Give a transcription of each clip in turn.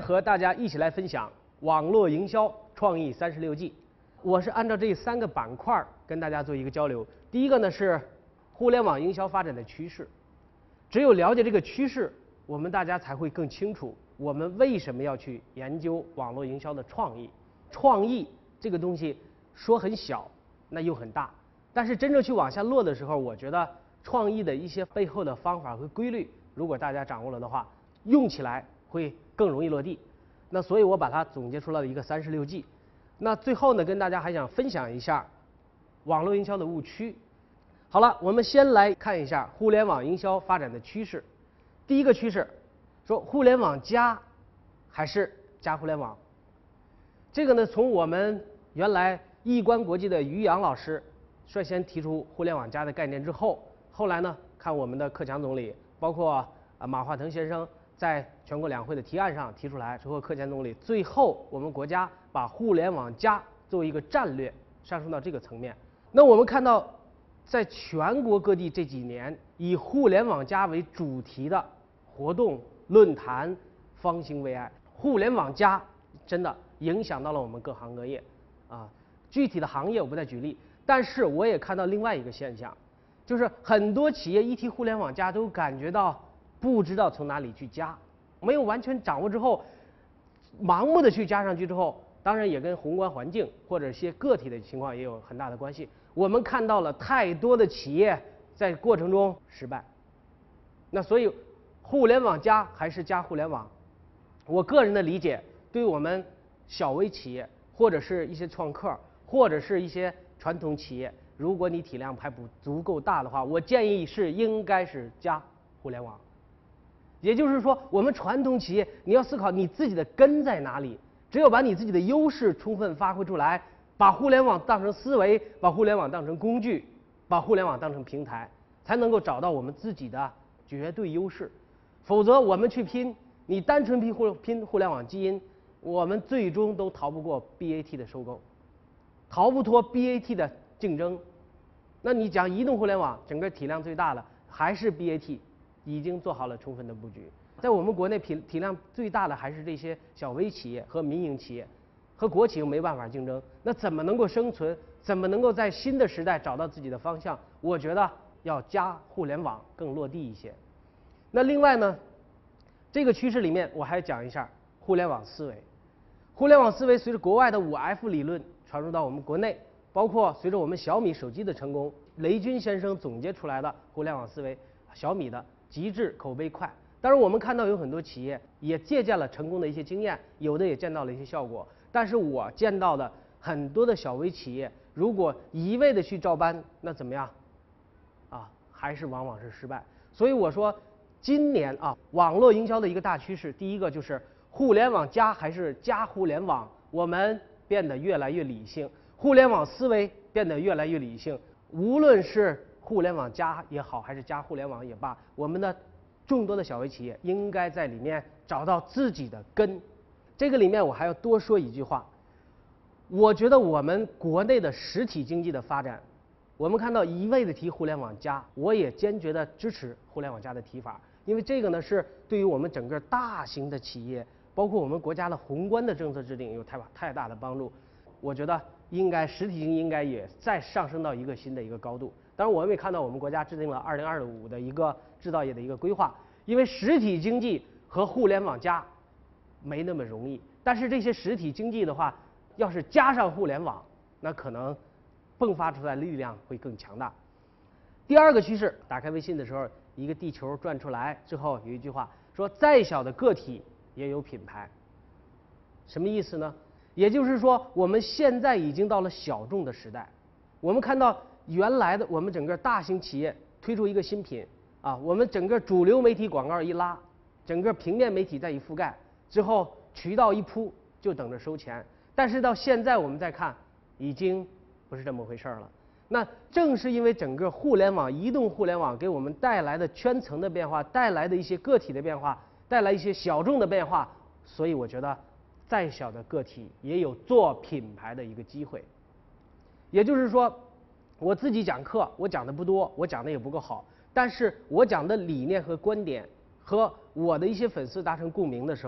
和大家一起来分享网络营销创意36计。我是按照这3个板块跟大家做一个交流。第一个呢是互联网营销发展的趋势，只有了解这个趋势，我们大家才会更清楚我们为什么要去研究网络营销的创意。创意这个东西说很小，那又很大，但是真正去往下落的时候，我觉得创意的一些背后的方法和规律，如果大家掌握了的话，用起来会更容易落地。那所以我把它总结出了一个36计。那最后呢，跟大家还想分享一下网络营销的误区。好了，我们先来看一下互联网营销发展的趋势。第一个趋势说互联网加还是加互联网。这个呢，从我们原来易观国际的于洋老师率先提出互联网加的概念之后，后来呢，看我们的克强总理，包括马化腾先生在全国两会的提案上提出来之后，克强总理最后我们国家把互联网加作为一个战略上升到这个层面。那我们看到在全国各地这几年以互联网加为主题的活动论坛方兴未艾，互联网加真的影响到了我们各行各业啊。具体的行业我不再举例，但是我也看到另外一个现象，就是很多企业一提互联网加都感觉到不知道从哪里去加，没有完全掌握之后，盲目的去加上去之后，当然也跟宏观环境或者一些个体的情况也有很大的关系。我们看到了太多的企业在过程中失败。那所以互联网加还是加互联网，我个人的理解，对我们小微企业或者是一些创客或者是一些传统企业，如果你体量还不足够大的话，我建议是应该是加互联网。也就是说，我们传统企业你要思考你自己的根在哪里，只有把你自己的优势充分发挥出来，把互联网当成思维，把互联网当成工具，把互联网当成平台，才能够找到我们自己的绝对优势。否则我们去拼，你单纯拼互联网基因，我们最终都逃不过 BAT 的收购，逃不脱 BAT 的竞争。那你讲移动互联网，整个体量最大的还是 BAT， 已经做好了充分的布局。在我们国内体量最大的还是这些小微企业和民营企业，和国企又没办法竞争，那怎么能够生存？怎么能够在新的时代找到自己的方向？我觉得要加互联网更落地一些。那另外呢，这个趋势里面我还讲一下互联网思维。互联网思维随着国外的5F 理论传入到我们国内，包括随着我们小米手机的成功，雷军先生总结出来的互联网思维，小米的极致口碑快。当然我们看到有很多企业也借鉴了成功的一些经验，有的也见到了一些效果，但是我见到的很多的小微企业，如果一味的去照搬，那怎么样啊？还是往往是失败。所以我说今年啊，网络营销的一个大趋势，第一个就是互联网加还是加互联网，我们变得越来越理性，互联网思维变得越来越理性。无论是互联网加也好，还是加互联网也罢，我们的众多的小微企业应该在里面找到自己的根。这个里面我还要多说一句话，我觉得我们国内的实体经济的发展，我们看到一味的提互联网加，我也坚决的支持互联网加的提法，因为这个呢是对于我们整个大型的企业，包括我们国家的宏观的政策制定有太大的帮助。我觉得应该实体经济应该也再上升到一个新的一个高度。当然我们也看到我们国家制定了2025的一个制造业的一个规划，因为实体经济和互联网加没那么容易，但是这些实体经济的话，要是加上互联网，那可能迸发出来的力量会更强大。第二个趋势，打开微信的时候，一个地球转出来之后，有一句话说，再小的个体也有品牌。什么意思呢？也就是说，我们现在已经到了小众的时代。我们看到原来的我们整个大型企业推出一个新品啊，我们整个主流媒体广告一拉，整个平面媒体再一覆盖之后，渠道一铺，就等着收钱。但是到现在我们再看，已经不是这么回事了。那正是因为整个互联网、移动互联网给我们带来的圈层的变化，带来的一些个体的变化，带来一些小众的变化，所以我觉得再小的个体也有做品牌的一个机会。也就是说，我自己讲课，我讲的不多，我讲的也不够好，但是我讲的理念和观点和我的一些粉丝达成共鸣的时候，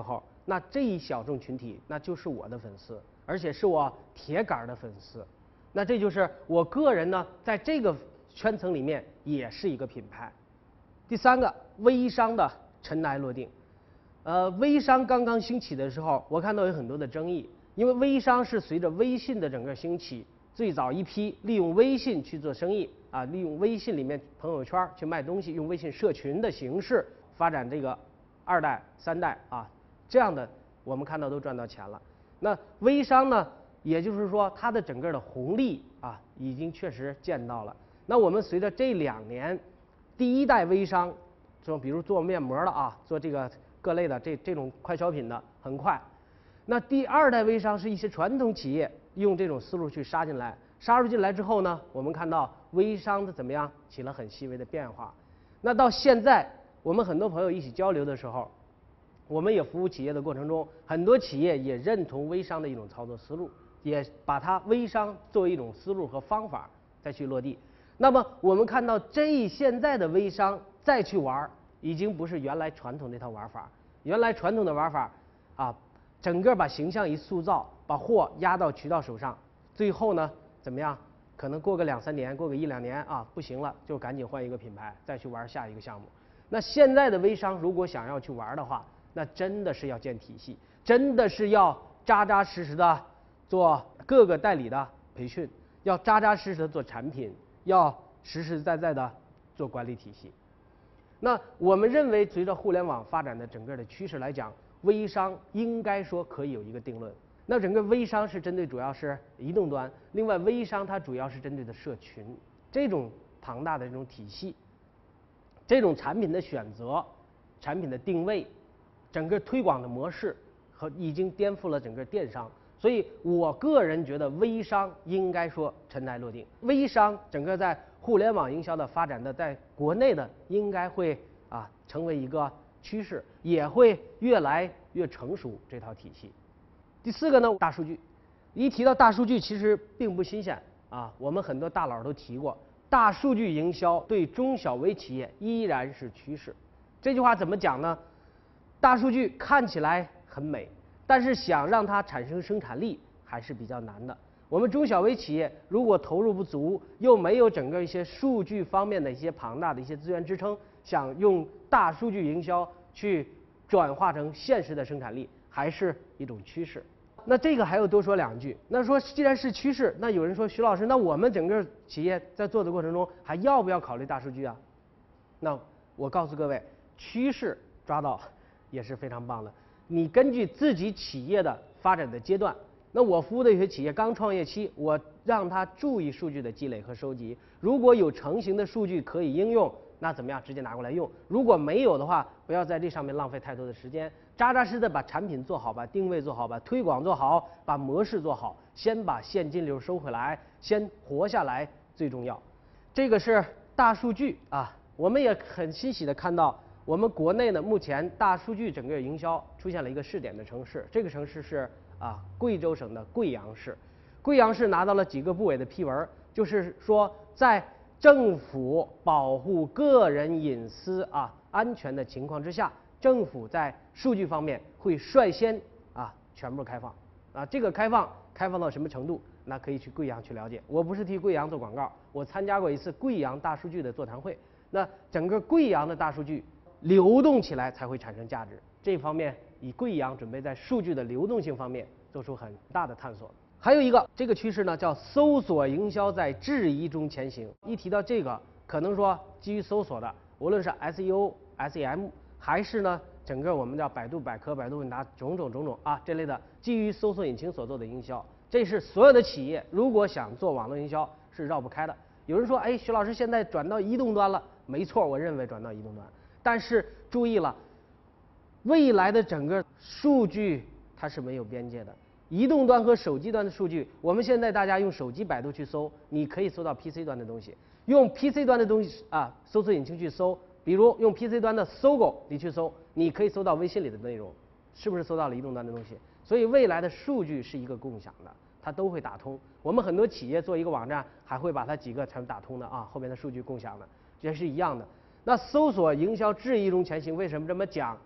那这一小众群体那就是我的粉丝，而且是我铁杆的粉丝。那这就是我个人呢，在这个圈层里面也是一个品牌。第三个，微商的尘埃落定。微商刚刚兴起的时候，我看到有很多的争议，因为微商是随着微信的整个兴起，最早一批利用微信去做生意啊，利用微信里面朋友圈去卖东西，用微信社群的形式发展这个2代、3代啊，这样的我们看到都赚到钱了。那微商呢，也就是说它的整个的红利啊，已经确实见到了。那我们随着这2年，第1代微商，就比如做面膜的啊，做这个各类的这种快消品的很快。那第2代微商是一些传统企业用这种思路去杀进来，杀入进来之后呢，我们看到微商的怎么样起了很细微的变化。那到现在，我们很多朋友一起交流的时候，我们也服务企业的过程中，很多企业也认同微商的一种操作思路，也把它微商作为一种思路和方法再去落地。那么我们看到现在的微商再去玩，已经不是原来传统那套玩法。原来传统的玩法啊，整个把形象一塑造，把货压到渠道手上，最后呢怎么样？可能过个2、3年，过个1、2年啊，不行了就赶紧换一个品牌，再去玩下一个项目。那现在的微商如果想要去玩的话，那真的是要建体系，真的是要扎扎实实的做各个代理的培训，要扎扎实实的做产品，要实实在在的做管理体系。那我们认为，随着互联网发展的整个的趋势来讲，微商应该说可以有一个定论。那整个微商是针对主要是移动端，另外微商它主要是针对的社群，这种庞大的这种体系，这种产品的选择、产品的定位、整个推广的模式和已经颠覆了整个电商。所以我个人觉得微商应该说尘埃落定，微商整个在互联网营销的发展的，在国内的应该会成为一个趋势，也会越来越成熟这套体系。第4个呢，大数据。一提到大数据，其实并不新鲜啊，我们很多大佬都提过，大数据营销对中小微企业依然是趋势。这句话怎么讲呢？大数据看起来很美，但是想让它产生生产力还是比较难的。我们中小微企业如果投入不足，又没有整个一些数据方面的一些庞大的一些资源支撑，想用大数据营销去转化成现实的生产力，还是一种趋势。那这个还要多说2句。那说既然是趋势，那有人说徐老师，那我们整个企业在做的过程中还要不要考虑大数据啊？那我告诉各位，趋势抓到也是非常棒的。你根据自己企业的发展的阶段，那我服务的有些企业刚创业期，我让他注意数据的积累和收集，如果有成型的数据可以应用，那怎么样直接拿过来用，如果没有的话，不要在这上面浪费太多的时间，扎扎实实的把产品做好，把定位做好，把推广做好，把模式做好，先把现金流收回来，先活下来最重要。这个是大数据啊，我们也很欣喜的看到，我们国内呢目前大数据整个营销出现了一个试点的城市，这个城市是贵州省的贵阳市。贵阳市拿到了几个部委的批文，就是说在政府保护个人隐私安全的情况之下，政府在数据方面会率先全部开放这个开放到什么程度？那可以去贵阳去了解。我不是替贵阳做广告，我参加过一次贵阳大数据的座谈会。那整个贵阳的大数据流动起来才会产生价值，这方面以贵阳准备在数据的流动性方面做出很大的探索。还有一个这个趋势呢，叫搜索营销在质疑中前行。一提到这个，可能说基于搜索的，无论是 SEO、SEM， 还是呢整个我们叫百度百科、百度问答种种这类的基于搜索引擎所做的营销，这是所有的企业如果想做网络营销是绕不开的。有人说，哎，徐老师现在转到移动端了，没错，我认为转到移动端，但是注意了，未来的整个数据它是没有边界的。移动端和手机端的数据，我们现在大家用手机百度去搜，你可以搜到 PC 端的东西；用 PC 端的东西搜索引擎去搜，比如用 PC 端的搜狗你去搜，你可以搜到微信里的内容，是不是搜到了移动端的东西？所以未来的数据是一个共享的，它都会打通。我们很多企业做一个网站，还会把它几个全打通的后面的数据共享的，这是一样的。那搜索营销质疑中前行，为什么这么讲？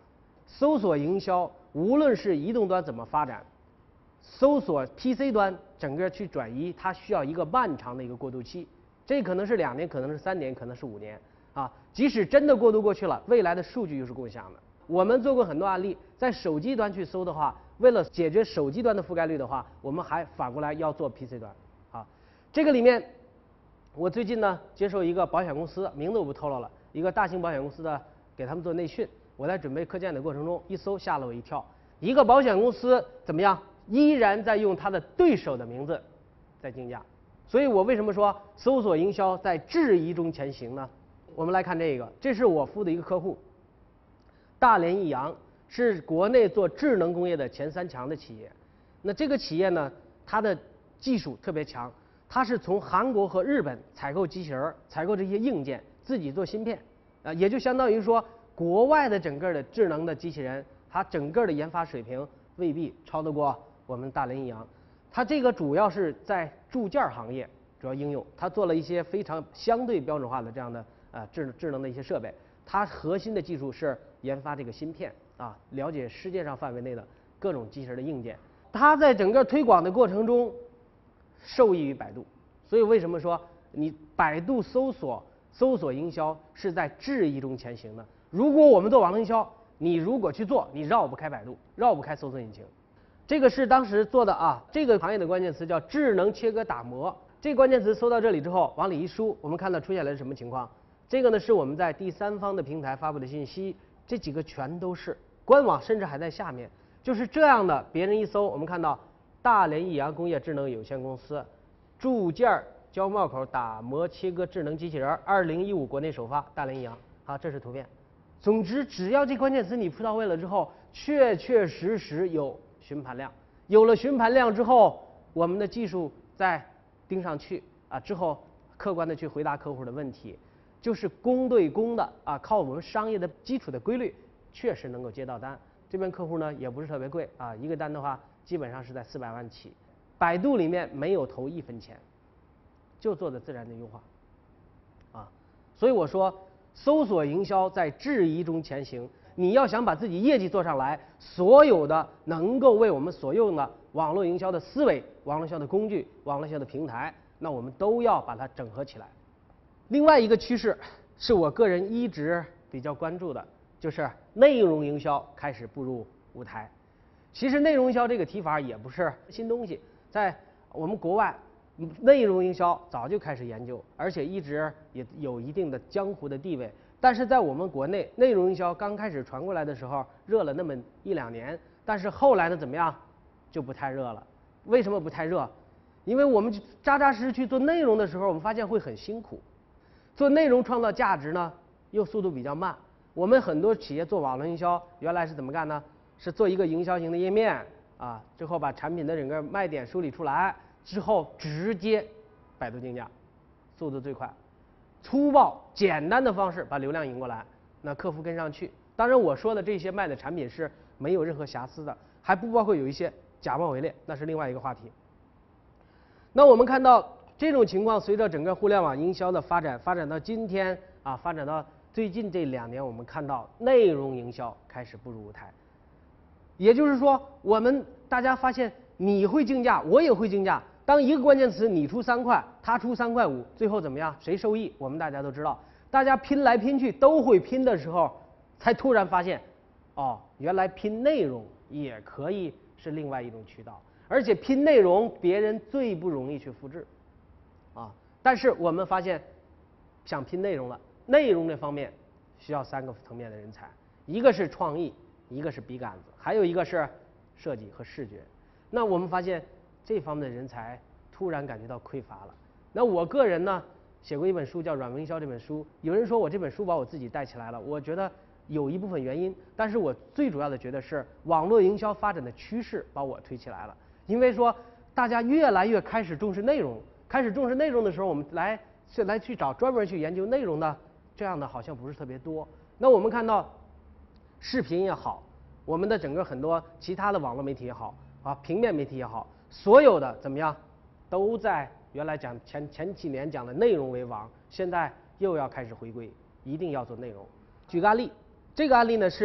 搜索营销无论是移动端怎么发展，搜索 PC 端整个去转移，它需要一个漫长的一个过渡期，这可能是2年，可能是3年，可能是5年啊。即使真的过渡过去了，未来的数据又是共享的。我们做过很多案例，在手机端去搜的话，为了解决手机端的覆盖率的话，我们还反过来要做 PC 端啊。这个里面，我最近呢接受一个保险公司，名字我不透露了，一个大型保险公司的给他们做内训。我在准备课件的过程中，一搜吓了我一跳，一个保险公司怎么样，依然在用它的对手的名字在竞价。所以我为什么说搜索营销在质疑中前行呢？我们来看这个，这是我服务的一个客户，大连益阳，是国内做智能工业的前3强的企业。那这个企业呢，它的技术特别强，它是从韩国和日本采购机器人，采购这些硬件，自己做芯片，也就相当于说，国外的整个的智能的机器人，它整个的研发水平未必超得过我们大连益阳。它这个主要是在铸件行业主要应用，它做了一些非常相对标准化的这样的智能的一些设备。它核心的技术是研发这个芯片啊，了解世界上范围内的各种机器人的硬件。它在整个推广的过程中受益于百度，所以为什么说你百度搜索营销是在质疑中前行的？如果我们做网络营销，你如果去做，你绕不开百度，绕不开搜索引擎。这个是当时做的啊，这个行业的关键词叫智能切割打磨。这个关键词搜到这里之后，往里一输，我们看到出现来是什么情况？这个呢是我们在第三方的平台发布的信息，这几个全都是官网，甚至还在下面，就是这样的。别人一搜，我们看到大连益阳工业智能有限公司铸件胶帽口打磨切割智能机器人，2015国内首发，大连益阳。好，这是图片。总之，只要这关键词你铺到位了之后，确实有询盘量，有了询盘量之后，我们的技术再盯上去啊，之后客观的去回答客户的问题，就是公对公的啊，靠我们商业的基础的规律，确实能够接到单。这边客户呢也不是特别贵啊，一个单的话基本上是在400万起。百度里面没有投1分钱，就做的自然的优化啊，所以我说。搜索营销在质疑中前行，你要想把自己业绩做上来，所有的能够为我们所用的网络营销的思维、网络营销的工具、网络营销的平台，那我们都要把它整合起来。另外一个趋势是我个人一直比较关注的，就是内容营销开始步入舞台。其实内容营销这个提法也不是新东西，在我们国外。内容营销早就开始研究，而且一直也有一定的江湖的地位。但是在我们国内，内容营销刚开始传过来的时候，热了那么1-2年，但是后来呢，怎么样，就不太热了。为什么不太热？因为我们扎扎实实去做内容的时候，我们发现会很辛苦。做内容创造价值呢，又速度比较慢。我们很多企业做网络营销，原来是怎么干呢？是做一个营销型的页面啊，之后把产品的整个卖点梳理出来。之后直接百度竞价，速度最快，粗暴简单的方式把流量引过来，那客户跟上去。当然我说的这些卖的产品是没有任何瑕疵的，还不包括有一些假冒伪劣，那是另外一个话题。那我们看到这种情况，随着整个互联网营销的发展到今天啊，发展到最近这2年，我们看到内容营销开始步入舞台。也就是说，我们大家发现你会竞价，我也会竞价。当一个关键词你出3块，他出3块5，最后怎么样？谁受益？我们大家都知道。大家拼来拼去都会拼的时候，才突然发现，哦，原来拼内容也可以是另外一种渠道，而且拼内容别人最不容易去复制，啊，但是我们发现，想拼内容了，内容这方面需要3个层面的人才，一个是创意，一个是笔杆子，还有一个是设计和视觉。那我们发现。这方面的人才突然感觉到匮乏了。那我个人呢，写过一本书叫《软文营销》这本书。有人说我这本书把我自己带起来了，我觉得有一部分原因，但是我最主要的觉得是网络营销发展的趋势把我推起来了。因为说大家越来越开始重视内容，的时候，我们来去找专门去研究内容的这样的好像不是特别多。那我们看到视频也好，我们的整个很多其他的网络媒体也好啊，平面媒体也好。所有的怎么样，都在原来讲前几年讲的内容为王，现在又要开始回归，一定要做内容。举个案例，这个案例呢是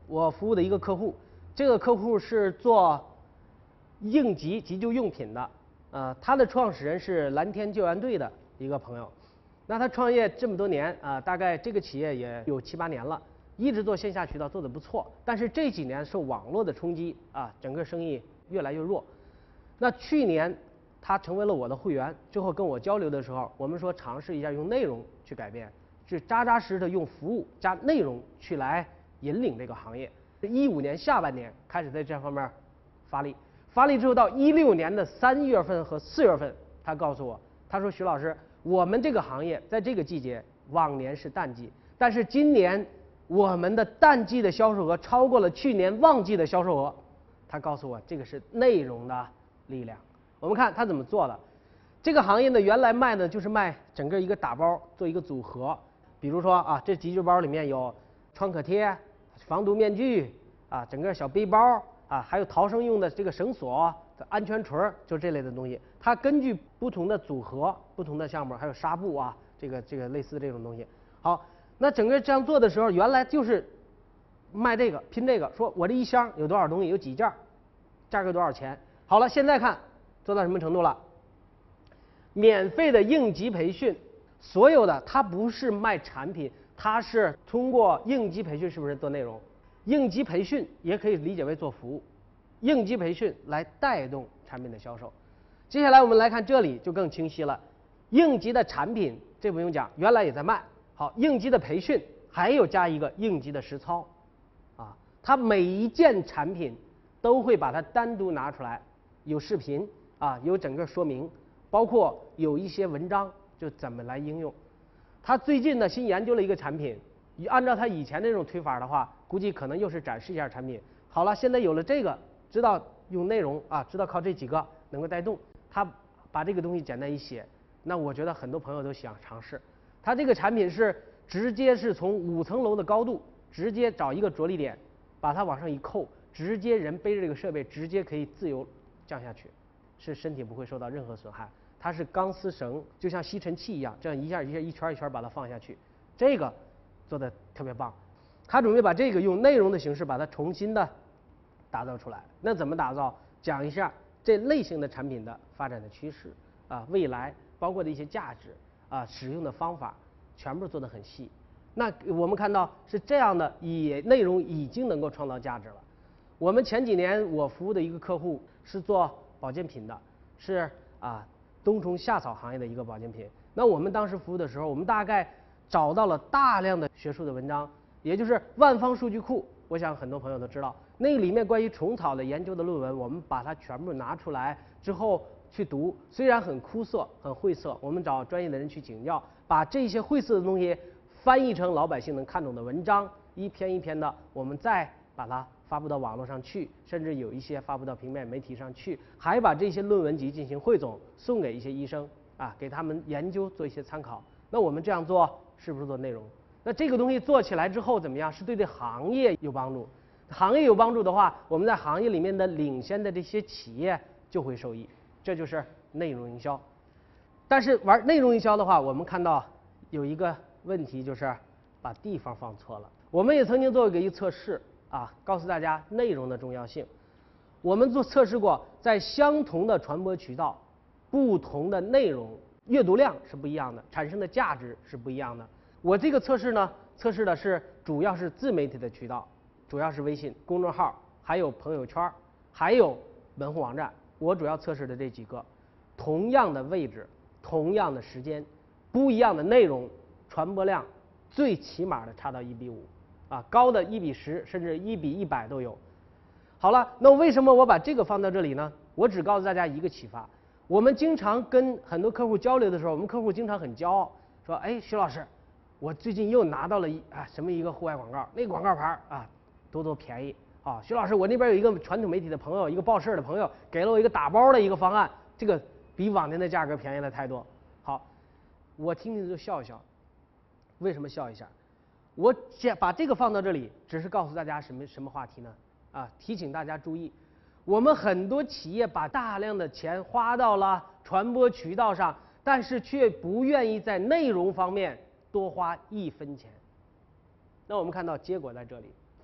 我服务的一个客户，这个客户是做应急急救用品的，他的创始人是蓝天救援队的一个朋友。那他创业这么多年啊，大概这个企业也有7、8年了，一直做线下渠道做得不错，但是这几年受网络的冲击啊，整个生意越来越弱。那去年他成为了我的会员之后，跟我交流的时候，我们说尝试一下用内容去改变，是扎扎实实的用服务加内容去来引领这个行业。15年下半年开始在这方面发力，发力之后到16年的3月份和4月份，他告诉我，他说徐老师，我们这个行业在这个季节往年是淡季，但是今年我们的淡季的销售额超过了去年旺季的销售额。他告诉我，这个是内容的力量。我们看他怎么做的。这个行业呢，原来卖的就是卖整个一个打包做一个组合，比如说啊，这急救包里面有创可贴、防毒面具啊，整个小背包啊，还有逃生用的这个绳索、安全锤，就这类的东西。它根据不同的组合、不同的项目，还有纱布啊，这个类似这种东西。好，那整个这样做的时候，原来就是卖这个拼这个，说我这一箱有多少东西，有几件，价格多少钱。好了，现在看做到什么程度了？免费的应急培训，所有的它不是卖产品，它是通过应急培训，是不是做内容？应急培训也可以理解为做服务，应急培训来带动产品的销售。接下来我们来看这里就更清晰了，应急的产品这不用讲，原来也在卖。好，应急的培训还有加一个应急的实操，啊，它每一件产品都会把它单独拿出来，有视频啊，有整个说明，包括有一些文章就怎么来应用。他最近呢新研究了一个产品，按照他以前那种推法的话，估计可能又是展示一下产品。好了，现在有了这个，知道用内容啊，知道靠这几个能够带动，他把这个东西简单一写，那我觉得很多朋友都想尝试。他这个产品是直接是从5层楼的高度，直接找一个着力点，把它往上一扣，直接人背着这个设备，直接可以自由降下去，是身体不会受到任何损害。它是钢丝绳，就像吸尘器一样，这样一下一圈一圈把它放下去，这个做的特别棒。他准备把这个用内容的形式把它重新的打造出来。那怎么打造？讲一下这类型的产品的发展的趋势啊，未来包括的一些价值啊，使用的方法，全部做得很细。那我们看到是这样的，内容已经能够创造价值了。我们前几年我服务的一个客户是做保健品的，是冬虫夏草行业的一个保健品。那我们当时服务的时候，我们大概找到了大量的学术的文章，也就是万方数据库。我想很多朋友都知道，那里面关于虫草的研究的论文，我们把它全部拿出来之后去读，虽然很枯涩、很晦涩，我们找专业的人去请教，把这些晦涩的东西翻译成老百姓能看懂的文章，一篇一篇的，我们再把它发布到网络上去，甚至有一些发布到平面媒体上去，还把这些论文集进行汇总，送给一些医生啊，给他们研究做一些参考。那我们这样做是不是做内容？那这个东西做起来之后怎么样？是对行业有帮助。行业有帮助的话，我们在行业里面的领先的这些企业就会受益，这就是内容营销。但是玩内容营销的话，我们看到有一个问题，就是把地方放错了。我们也曾经做过一个测试啊，告诉大家内容的重要性。我们测试过，在相同的传播渠道，不同的内容阅读量是不一样的，产生的价值是不一样的。我这个测试呢，测试的是主要是自媒体的渠道，主要是微信公众号，还有朋友圈，还有门户网站。我主要测试的这几个，同样的位置，同样的时间，不一样的内容，传播量最起码的差到1:5，啊，高的1:10，甚至1:100都有。好了，那为什么我把这个放到这里呢？我只告诉大家一个启发。我们经常跟很多客户交流的时候，我们客户经常很骄傲，说：“哎，徐老师，我最近又拿到了什么一个户外广告，那个广告牌啊多便宜啊！徐老师，我那边有一个传统媒体的朋友，一个报社的朋友，给了我一个打包的一个方案，这个比往年的价格便宜了太多。”好，我听听就笑一笑。为什么笑一下？我把这个放到这里，只是告诉大家什么话题呢？提醒大家注意，我们很多企业把大量的钱花到了传播渠道上，但是却不愿意在内容方面多花1分钱。那我们看到结果在这里，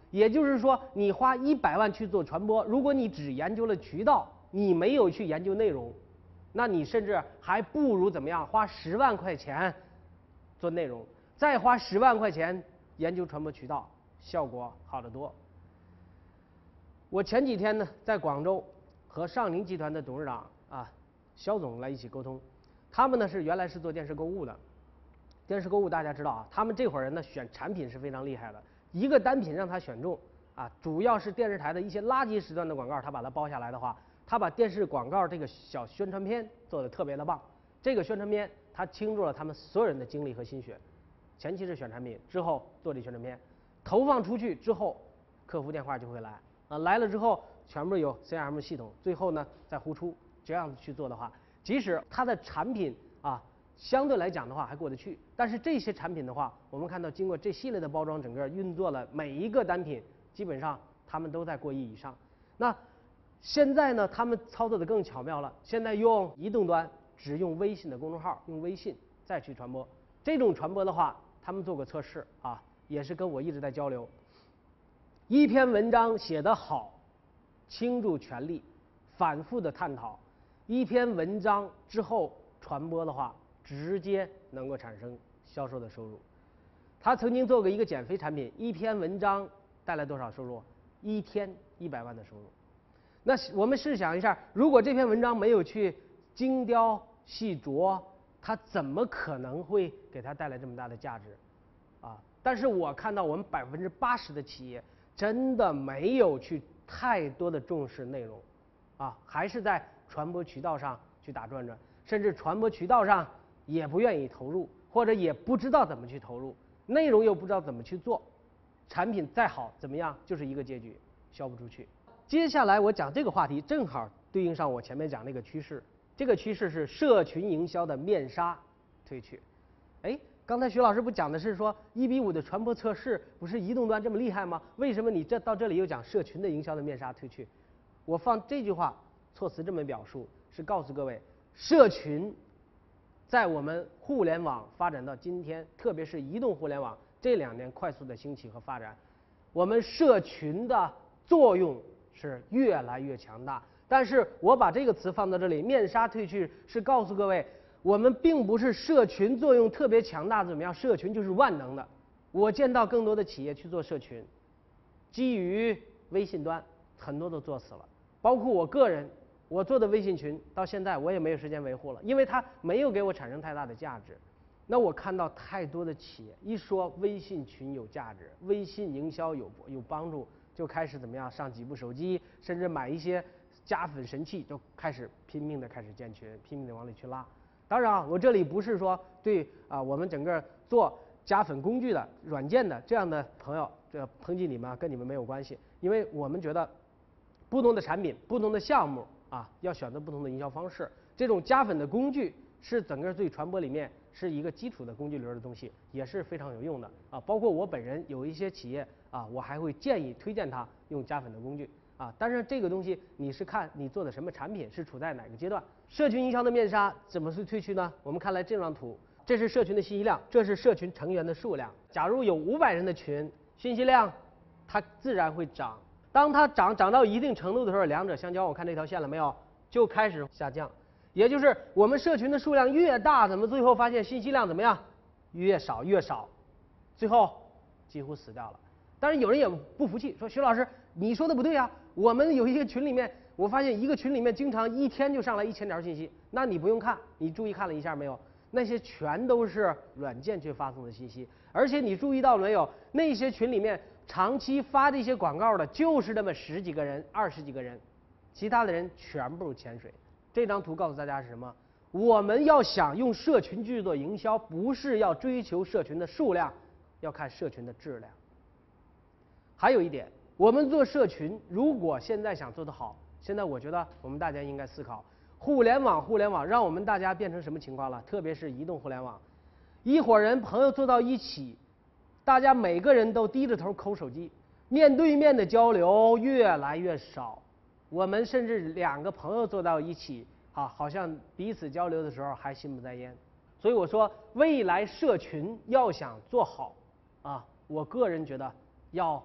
也就是说，你花100万去做传播，如果你只研究了渠道，你没有去研究内容，那你甚至还不如怎么样，花10万块钱做内容，再花10万块钱研究传播渠道，效果好得多。我前几天呢，在广州和上宁集团的董事长肖总来一起沟通，他们呢原来是做电视购物的。电视购物大家知道啊，他们这伙人呢选产品是非常厉害的，一个单品让他选中主要是电视台的一些垃圾时段的广告，他把它包下来的话，他把电视广告这个小宣传片做得特别的棒。这个宣传片他倾注了他们所有人的精力和心血，前期是选产品，之后做这宣传片，投放出去之后，客服电话就会来来了之后全部有 CRM 系统，最后呢再呼出。这样子去做的话，即使它的产品相对来讲的话还过得去，但是这些产品的话，我们看到经过这系列的包装，整个运作了每一个单品，基本上他们都在过亿以上。那现在呢，他们操作的更巧妙了，现在用移动端只用微信的公众号，用微信再去传播。这种传播的话，他们做过测试也是跟我一直在交流。一篇文章写得好，倾注全力，反复的探讨，一篇文章之后传播的话，直接能够产生销售的收入。他曾经做过一个减肥产品，一篇文章带来多少收入？1天100万的收入。那我们试想一下，如果这篇文章没有去精雕细琢，它怎么可能会给他带来这么大的价值但是我看到我们80%的企业真的没有去太多的重视内容还是在传播渠道上去打转转，甚至传播渠道上也不愿意投入，或者也不知道怎么去投入，内容又不知道怎么去做，产品再好怎么样，就是一个结局，销不出去。接下来我讲这个话题，正好对应上我前面讲那个趋势，这个趋势是社群营销的面纱褪去。刚才徐老师不讲的是说1:5的传播测试不是移动端这么厉害吗？为什么你到这里又讲社群的营销的面纱褪去？我放这句话措辞这么表述，是告诉各位，社群在我们互联网发展到今天，特别是移动互联网这2年快速的兴起和发展，我们社群的作用是越来越强大。但是我把这个词放到这里，面纱褪去，是告诉各位，我们并不是社群作用特别强大怎么样，社群就是万能的。我见到更多的企业去做社群，基于微信端，很多都做死了。包括我个人，我做的微信群到现在我也没有时间维护了，因为它没有给我产生太大的价值。那我看到太多的企业一说微信群有价值，微信营销有帮助，就开始怎么样上几部手机，甚至买一些加粉神器，就开始拼命的开始建群，拼命的往里去拉。当然我这里不是说对我们整个做加粉工具的软件的这样的朋友这抨击你们跟你们没有关系，因为我们觉得不同的产品、不同的项目要选择不同的营销方式。这种加粉的工具是整个对传播里面是一个基础的工具流的东西，也是非常有用的包括我本人有一些企业我还会推荐他用加粉的工具但是这个东西你是看你做的什么产品是处在哪个阶段。社群营销的面纱怎么去褪去呢？我们看来这张图，这是社群的信息量，这是社群成员的数量。假如有500人的群，信息量它自然会涨。当它涨到一定程度的时候，两者相交，我看这条线了没有，就开始下降。也就是我们社群的数量越大，怎么最后发现信息量怎么样越少，最后几乎死掉了。当然有人也不服气，说徐老师你说的不对啊，我们有一些群里面，我发现一个群里面经常1天就上来1000条信息。那你不用看，你注意看了一下没有？那些全都是软件去发送的信息，而且你注意到了没有？那些群里面长期发这些广告的，就是那么10几个人、20几个人，其他的人全部潜水。这张图告诉大家是什么？我们要想用社群去做营销，不是要追求社群的数量，要看社群的质量。还有一点，我们做社群，如果现在想做得好，现在我觉得我们大家应该思考，互联网让我们大家变成什么情况了？特别是移动互联网，一伙人朋友坐到一起，大家每个人都低着头抠手机，面对面的交流越来越少。我们甚至2个朋友坐到一起好像彼此交流的时候还心不在焉。所以我说，未来社群要想做好我个人觉得要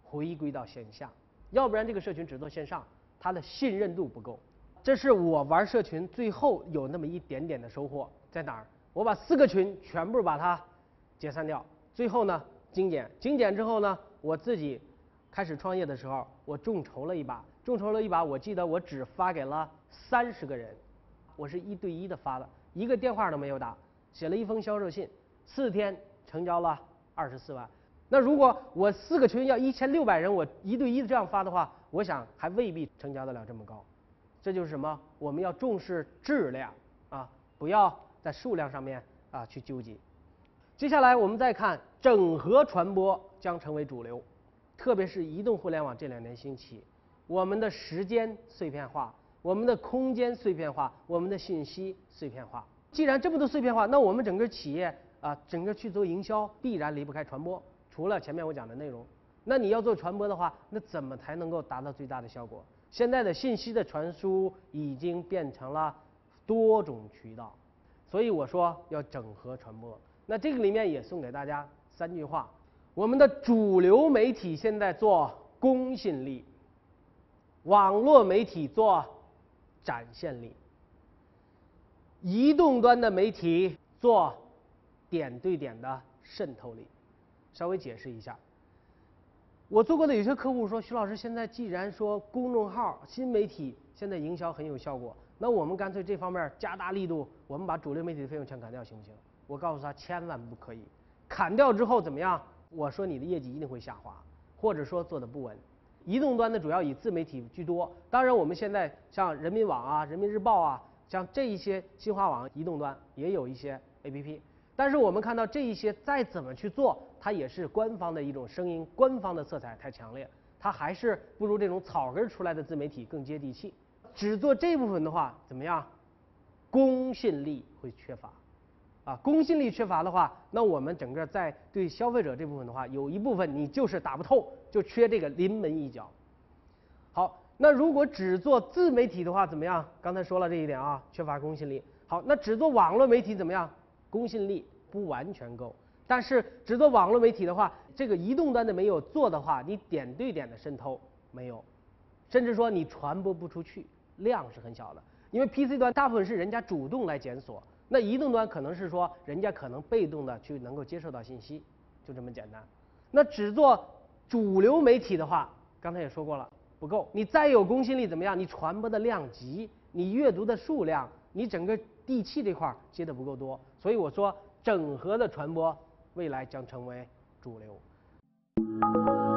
回归到线下，要不然这个社群只做线上，它的信任度不够。这是我玩社群最后有那么一点点的收获，在哪儿？我把4个群全部把它解散掉，最后呢精简之后呢，我自己开始创业的时候，我众筹了一把，我记得我只发给了30个人，我是1对1的发的，一个电话都没有打，写了一封销售信，4天成交了24万。那如果我4个群要1600人，我1对1的这样发的话，我想还未必成交得了这么高。这就是什么？我们要重视质量啊，不要在数量上面啊去纠结。接下来我们再看整合传播将成为主流，特别是移动互联网这2年兴起，我们的时间碎片化，我们的空间碎片化，我们的信息碎片化。既然这么多碎片化，那我们整个企业啊，整个去做营销，必然离不开传播。除了前面我讲的内容，那你要做传播的话，那怎么才能够达到最大的效果？现在的信息的传输已经变成了多种渠道，所以我说要整合传播。那这个里面也送给大家3句话：我们的主流媒体现在做公信力，网络媒体做展现力，移动端的媒体做点对点的渗透力。稍微解释一下，我做过的有些客户说，徐老师，现在既然说公众号、新媒体现在营销很有效果，那我们干脆这方面加大力度，我们把主流媒体的费用全砍掉，行不行？我告诉他，千万不可以。砍掉之后怎么样？我说你的业绩一定会下滑，或者说做的不稳。移动端的主要以自媒体居多，当然我们现在像人民网啊、人民日报啊，像这一些新华网移动端也有一些 APP。但是我们看到这一些再怎么去做，它也是官方的一种声音，官方的色彩太强烈，它还是不如这种草根出来的自媒体更接地气。只做这部分的话，怎么样？公信力会缺乏，啊，公信力缺乏的话，那我们整个在对消费者这部分的话，有一部分你就是打不透，就缺这个临门一脚。好，那如果只做自媒体的话，怎么样？刚才说了这一点啊，缺乏公信力。好，那只做网络媒体怎么样？公信力不完全够，但是只做网络媒体的话，这个移动端的没有做的话，你点对点的渗透没有，甚至说你传播不出去，量是很小的。因为 PC 端大部分是人家主动来检索，那移动端可能是说人家可能被动的去能够接受到信息，就这么简单。那只做主流媒体的话，刚才也说过了，不够。你再有公信力怎么样？你传播的量级，你阅读的数量，你整个地气这块接的不够多。所以我说，整合的传播未来将成为主流。